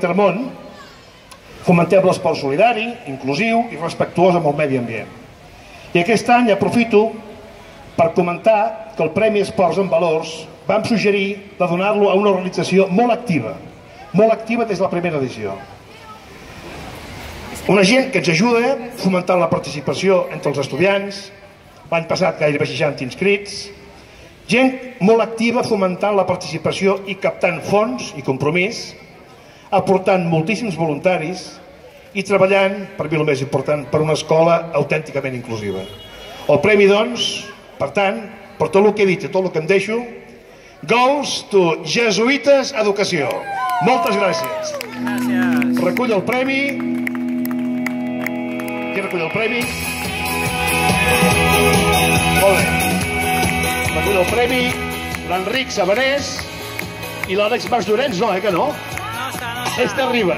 Intermón, fomentem l'esport solidari, inclusiu i respectuós amb el medi ambient. I aquest any aprofito per comentar que el Premi Esports en Valors vam suggerir de donar-lo a una organització molt activa des de la primera edició. Una gent que ens ajuda fomentant la participació entre els estudiants, l'any passat gairebé 60 inscrits, gent molt activa fomentant la participació i captant fons i compromís, aportant moltíssims voluntaris i treballant, per mi el més important, per una escola autènticament inclusiva. El premi, doncs, per tant, per tot el que he dit i tot el que em deixo, goes to Jesuïtes Educació. Moltes gràcies. Recull el premi. Qui recull el premi? Molt bé. Recull el premi l'Enric Sabanés i l'Àlex Mas Llorenç, no, que no? Este arriba.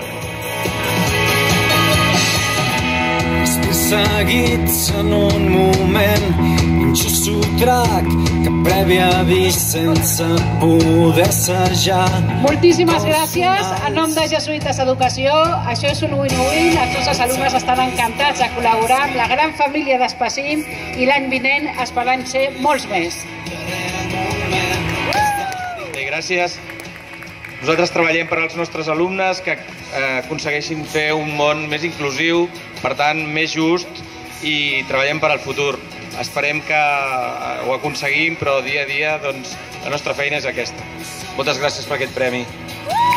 Seguits en un moment injust sotrac que previ avís sense poder assajar. Moltíssimes gràcies. En nom de Jesuïtes Educació, això és un win-win. Els nostres alumnes estan encantats de col·laborar amb la gran família d'Espacín i l'any vinent esperant ser molts més. Bé, gràcies. Nosaltres treballem per als nostres alumnes que aconsegueixin fer un món més inclusiu, per tant, més just, i treballem per al futur. Esperem que ho aconseguim, però dia a dia la nostra feina és aquesta. Moltes gràcies per aquest premi.